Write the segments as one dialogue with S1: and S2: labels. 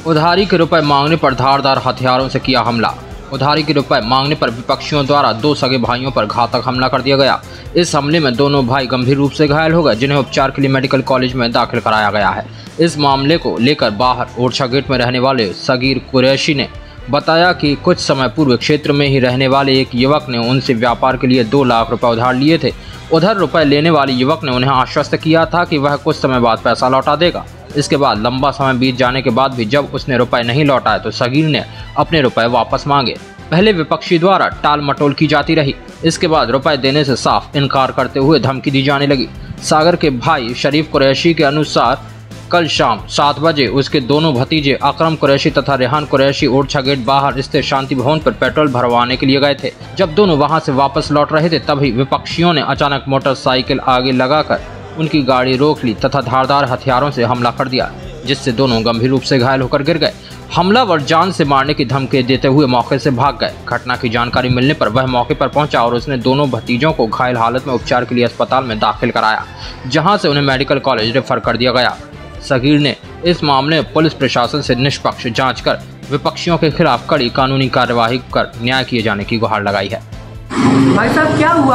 S1: उधारी के रुपए मांगने पर धारदार हथियारों से किया हमला। उधारी के रुपए मांगने पर विपक्षियों द्वारा 2 सगे भाइयों पर घातक हमला कर दिया गया। इस हमले में दोनों भाई गंभीर रूप से घायल हो गए, जिन्हें उपचार के लिए मेडिकल कॉलेज में दाखिल कराया गया है। इस मामले को लेकर बाहर ओरछा गेट में रहने वाले सगीर कुरैशी ने बताया कि कुछ समय पूर्व क्षेत्र में ही रहने वाले एक युवक ने उनसे व्यापार के लिए 2 लाख रुपए उधार लिए थे। उधर रुपए लेने वाले युवक ने उन्हें आश्वस्त किया था कि वह कुछ समय बाद पैसा लौटा देगा। इसके बाद लंबा समय बीत जाने के बाद भी जब उसने रुपए नहीं लौटाए तो सगीर ने अपने रुपए वापस मांगे। पहले विपक्षी द्वारा टाल मटोल की जाती रही, इसके बाद रुपए देने से साफ इनकार करते हुए धमकी दी जाने लगी। सागर के भाई शरीफ कुरैशी के अनुसार कल शाम 7 बजे उसके दोनों भतीजे अकरम कुरैशी तथा रेहान कुरैशी ओरछा गेट बाहर स्थित शांति भवन पर पेट्रोल भरवाने के लिए गए थे। जब दोनों वहां से वापस लौट रहे थे तभी विपक्षियों ने अचानक मोटरसाइकिल आगे लगाकर उनकी गाड़ी रोक ली तथा धारदार हथियारों से हमला कर दिया, जिससे दोनों गंभीर रूप से घायल होकर गिर गए। हमलावर जान से मारने की धमकी देते हुए मौके से भाग गए। घटना की जानकारी मिलने पर वह मौके पर पहुंचा और उसने दोनों भतीजों को घायल हालत में उपचार के लिए अस्पताल में दाखिल कराया, जहां से उन्हें मेडिकल कॉलेज रेफर कर दिया गया। सगीर ने इस मामले में पुलिस प्रशासन से निष्पक्ष जांच कर विपक्षियों के खिलाफ कड़ी कानूनी कार्यवाही कर न्याय किए जाने की गुहार लगाई है।
S2: भाई साहब क्या हुआ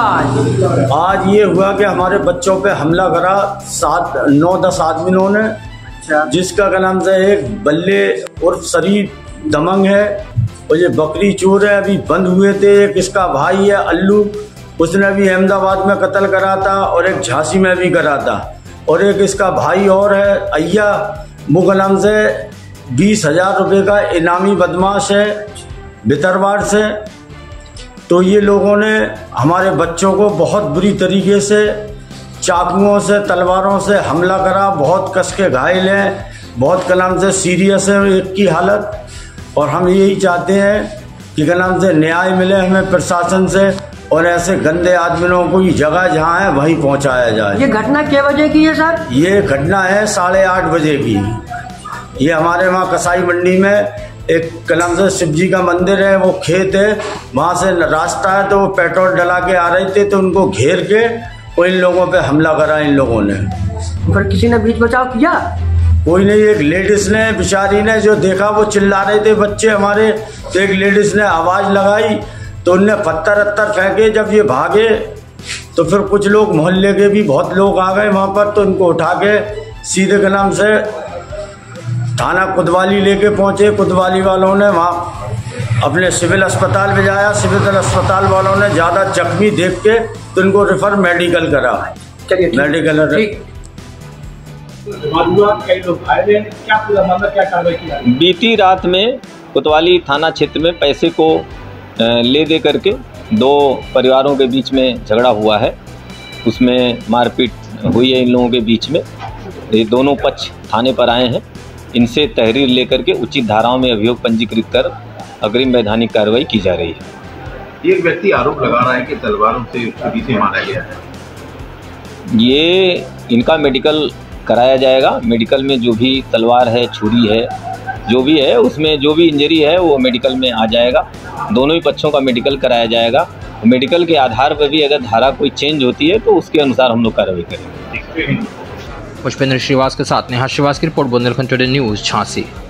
S2: आज
S3: ये हुआ कि हमारे बच्चों पे हमला करा 9-10 आदमियों ने, जिसका का नाम से एक बल्ले उर्फ शरीफ दमंग है और ये बकरी चोर है, अभी बंद हुए थे। एक इसका भाई है अल्लू, उसने भी अहमदाबाद में कत्ल करा था और एक झांसी में भी करा था। और एक इसका भाई और है अय्या, वो का नाम से 20,000 रुपये का इनामी बदमाश है भितरवाड़ से। तो ये लोगों ने हमारे बच्चों को बहुत बुरी तरीके से चाकुओं से तलवारों से हमला करा, बहुत कस के घायल हैं, बहुत कलाम से सीरियस है एक की हालत। और हम यही चाहते हैं कि कलाम से न्याय मिले हमें प्रशासन से और ऐसे गंदे आदमियों को ये जगह जहाँ है वहीं पहुँचाया जाए।
S2: ये घटना कितने बजे की है सर? ये
S3: घटना है 8:30 बजे की। ये हमारे वहाँ कसाई मंडी में एक कलम से शिव जी का मंदिर है, वो खेत है, वहाँ से रास्ता है। तो वो पेट्रोल डला के आ रहे थे तो उनको घेर के वो इन लोगों पे हमला करा इन लोगों ने।
S2: फिर किसी ने बीच बचाव किया?
S3: कोई नहीं, एक लेडीज ने बेचारी ने जो देखा वो चिल्ला रहे थे बच्चे हमारे, तो एक लेडीज ने आवाज़ लगाई तो उनने पत्थर फेंके। जब ये भागे तो फिर कुछ लोग मोहल्ले के भी बहुत लोग आ गए वहाँ पर, तो इनको उठा के सीधे कलम से थाना कोतवाली लेके पहुंचे। कोतवाली वालों ने वहाँ अपने सिविल अस्पताल भेजाया। सिविल अस्पताल वालों ने ज़्यादा जख्मी देख के तो इनको रेफर मेडिकल करा।
S2: चलिए
S3: मेडिकल
S4: बीती रात में कोतवाली थाना क्षेत्र में पैसे को ले दे करके 2 परिवारों के बीच में झगड़ा हुआ है, उसमें मारपीट हुई है इन लोगों के बीच में। ये दोनों पक्ष थाने पर आए हैं, इनसे तहरीर लेकर के उचित धाराओं में अभियोग पंजीकृत कर अग्रिम वैधानिक कार्रवाई की जा रही है।
S5: एक व्यक्ति आरोप लगा रहा है कि तलवारों से छुरी से मारा गया है।
S4: ये इनका मेडिकल कराया जाएगा। मेडिकल में जो भी तलवार है, छुरी है, जो भी है उसमें जो भी इंजरी है वो मेडिकल में आ जाएगा। दोनों ही पक्षों का मेडिकल कराया जाएगा। मेडिकल के आधार पर भी अगर धारा कोई चेंज होती है तो उसके अनुसार हम लोग कार्रवाई करेंगे।
S1: पुष्पेंद्र श्रीवास के साथ नेहा श्रीवास की report, Bundelkhand today news, Jhansi.